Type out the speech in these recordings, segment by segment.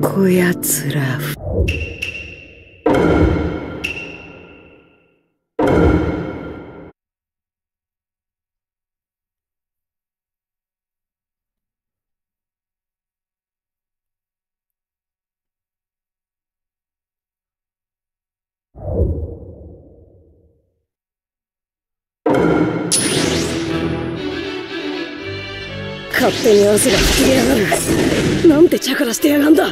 こやつら。勝手に汗が吹きやがる。なんてチャカラしてやがんだ。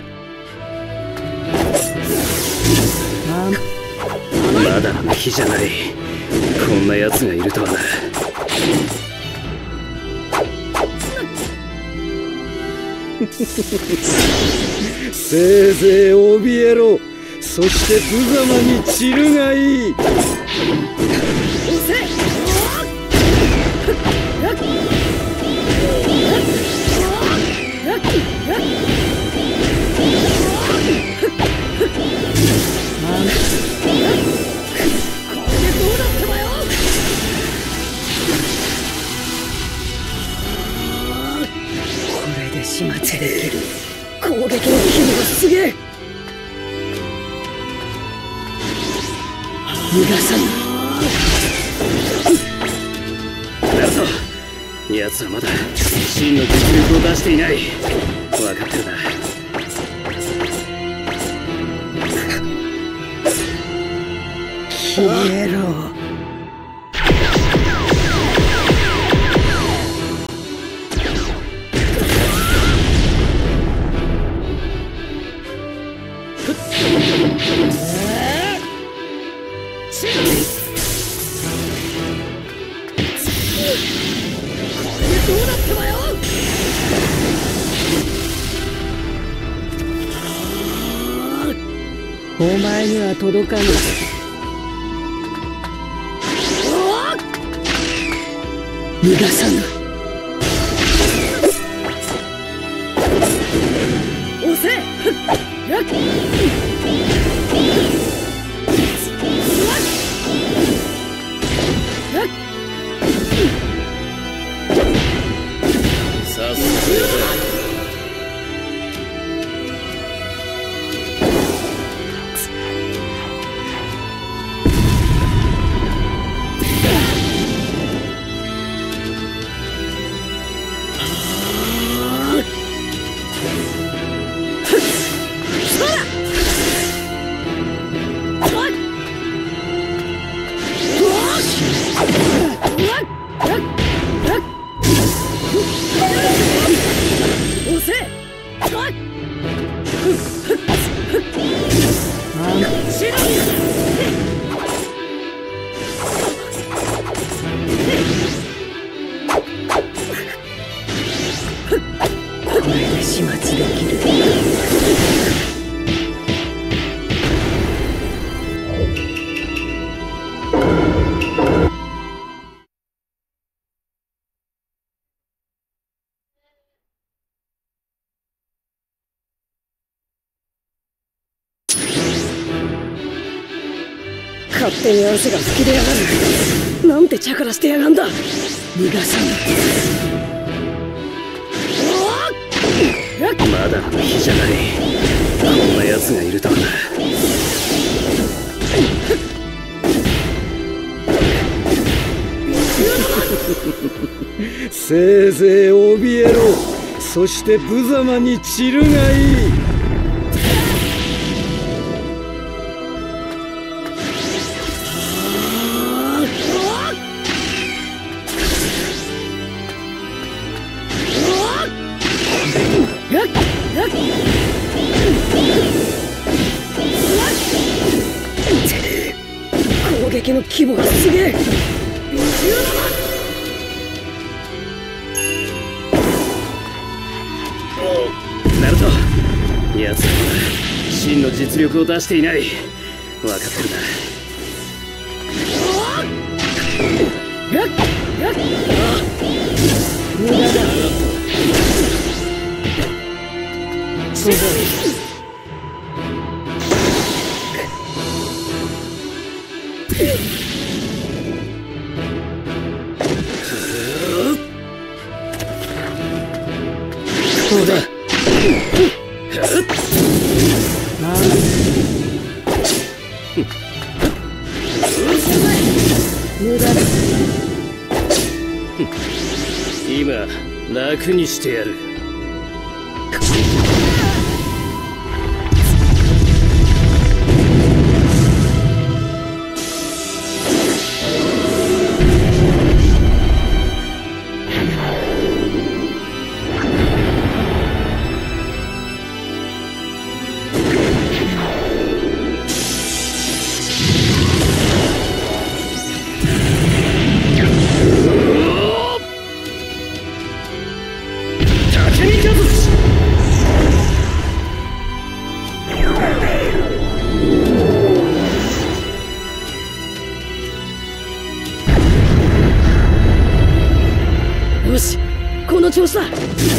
まだの日じゃない。こんな奴がいるとはな。 せいぜい怯えろ。そして無様に散るがいい。 これで始末できる。攻撃の規模がすげえ。逃がさぬ。 なると奴はまだ真の実力を出していない。分かってるな。 消えろ。お前には届かぬ。逃がさぬ。押せ。 さすがだ。これで始末できる。勝手に汗が吹き出やがる。なんてチャカラしてやがんだ。逃がさぬ。 まだの日じゃない。こんな奴がいるとはな。 せいぜい怯えろ。そして無様に散るがいい。 攻撃の規模がすげえ。 ナルト、奴はまだ真の実力を出していない。分かってるな。 無駄だ。すごい。こうだ。 無駄だ。 今楽にしてやる。 よし、この調子だ。 力を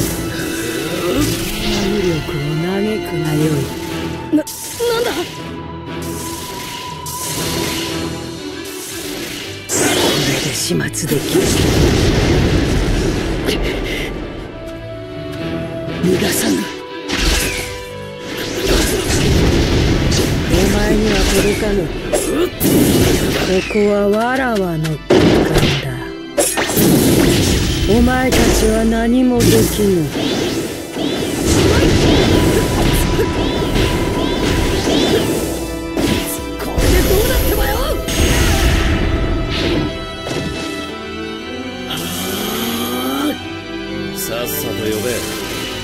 嘆くがよい。 なんだ。 これで始末できる。逃がさぬ。お前には届かぬ。ここはわらわの空間だ。お前たちは何もできぬ。 これでどうなってばよ。 さっさと呼べ。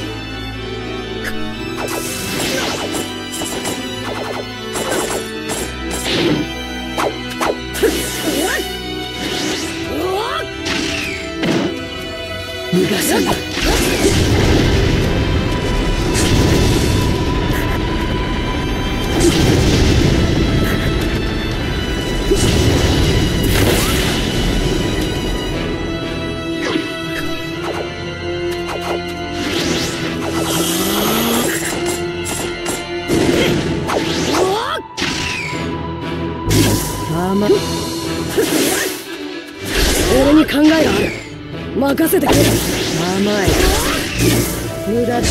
逃がさぬ。 俺に考えがある。任せてくれ。 甘い。無駄だ。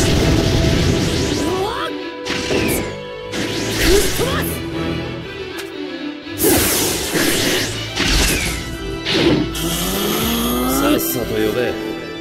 さっさと呼べ。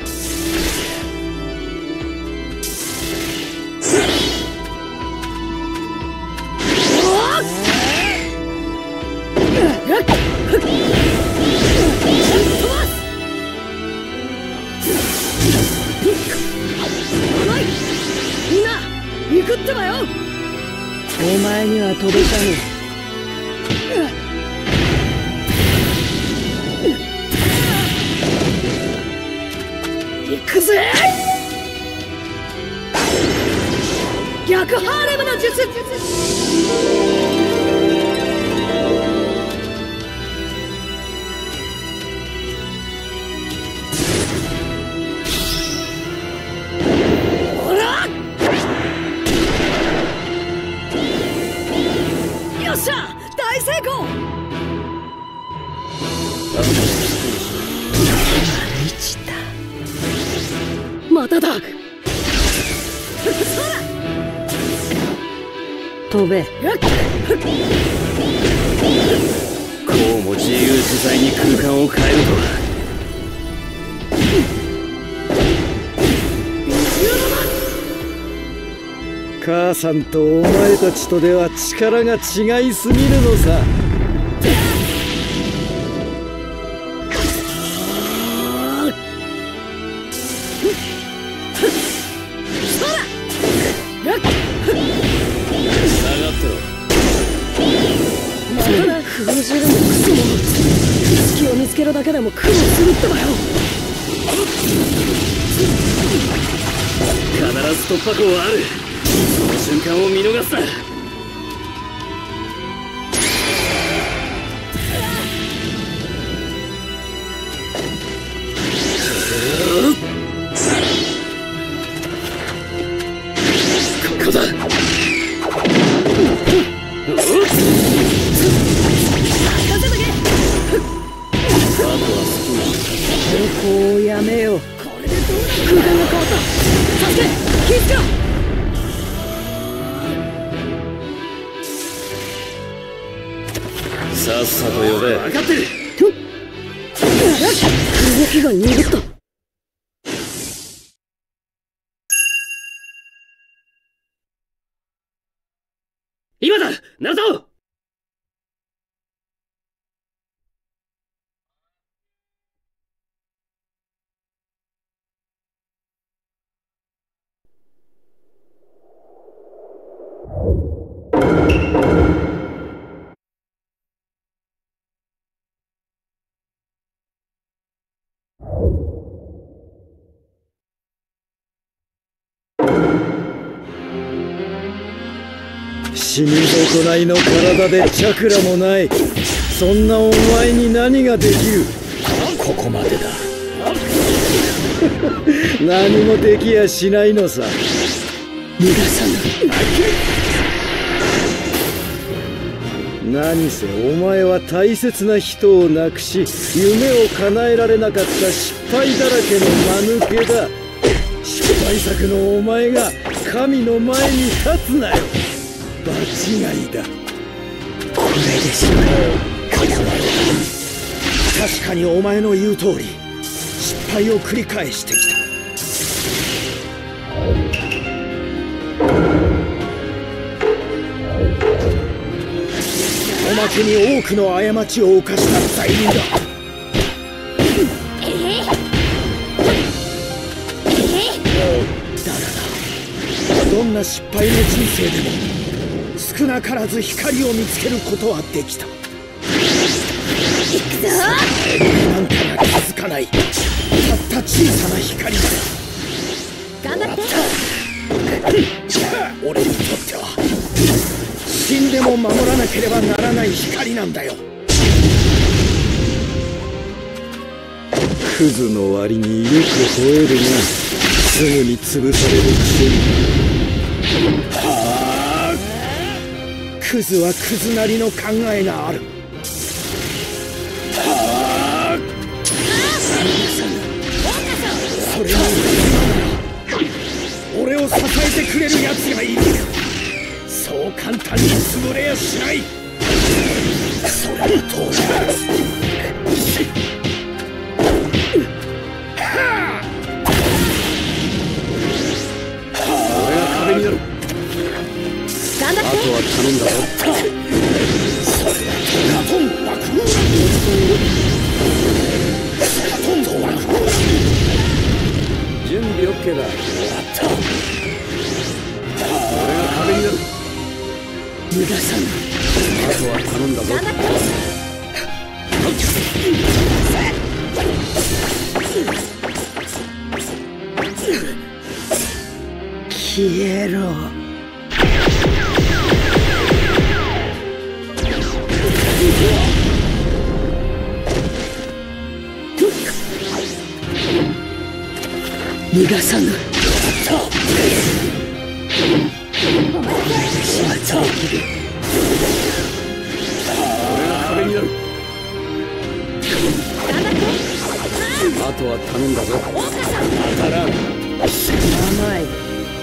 みんな行くってばよ。 お前には届かぬ。 行くぜ。逆ハーレムの術。ほら、よっしゃ、大成功。まただ。 飛べ。 こうも自由自在に空間を変えるとは。 母さんとお前たちとでは力が違いすぎるのさ。 封じるのクソも隙を見つけるだけでも苦労するってばよ。 必ず突破口はある。その瞬間を見逃すな。ここだ。 ここをやめよう。 これでどうなる。空間が変わった。助け、気ぃつけろ。 さっさと呼べ。 分かってる。 動きが鈍った。 今だナルト。 死に損ないの体でチャクラもない。そんなお前に何ができる。ここまでだ。何もできやしないのさ。 逃がさぬ。 何せお前は大切な人を亡くし、夢を叶えられなかった失敗だらけの間抜けだ。失敗作のお前が神の前に立つなよ。場違いだ。 これでしまえ。かなわれた。 確かにお前の言う通り失敗を繰り返してきた。おまけに多くの過ちを犯した罪人だ。だがな、どんな失敗の人生でも少なからず光を見つけることはできた。なんかが気づかないたった小さな光だ。 頑張って。 俺にとっては死んでも守らなければならない光なんだよ。クズの割によく吠えるが、すぐに潰されるくせに。クズはクズなりの考えがある。それに俺を支えてくれるやつがいる。そう簡単に潰れやしない。それはどうだ。俺が壁になる。 頑張って。 あとは頼んだぞ。それはトンバク。トンバク。準備 OK だ。終わった。俺が壁になる。 逃がさぬ。 あとは頼んだぞ。 頑張って。消えろ。逃がさぬ。始末できる。 俺が壁になる。あとは頼んだぞ。当たらん。 甘い。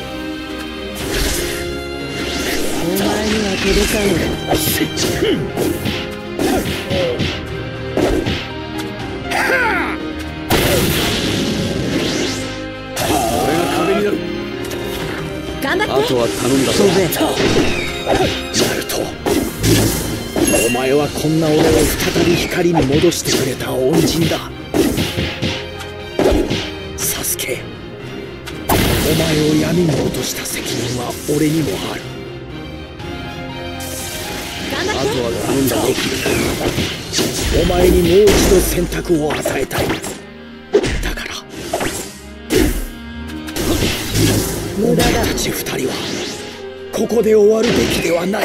お前には届かぬ。 俺が壁になる。 頑張って。 あとは頼んだぞ。ナルト、お前はこんな俺を再び光に戻してくれた恩人だ。サスケ、お前を闇に落とした責任は俺にもある。あとは頼んだぞ。お前にもう一度選択を与えたい。だから無駄だ。 お前たち二人はここで終わるべきではない。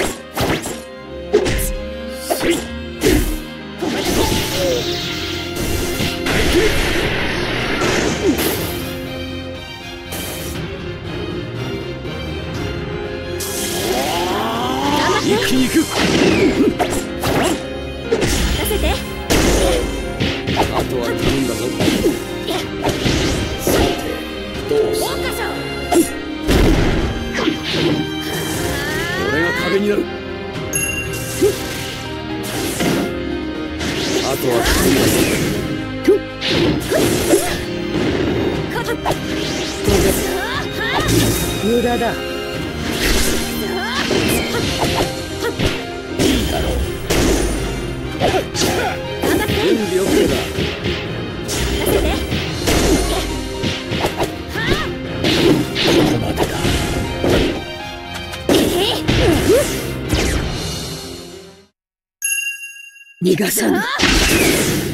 一気に行く。 出せて。 あとは頼んだぞ。さてどうする。俺が壁になる。 無駄だ。 準備 OK だ。 ここまでだ。 逃がさぬ。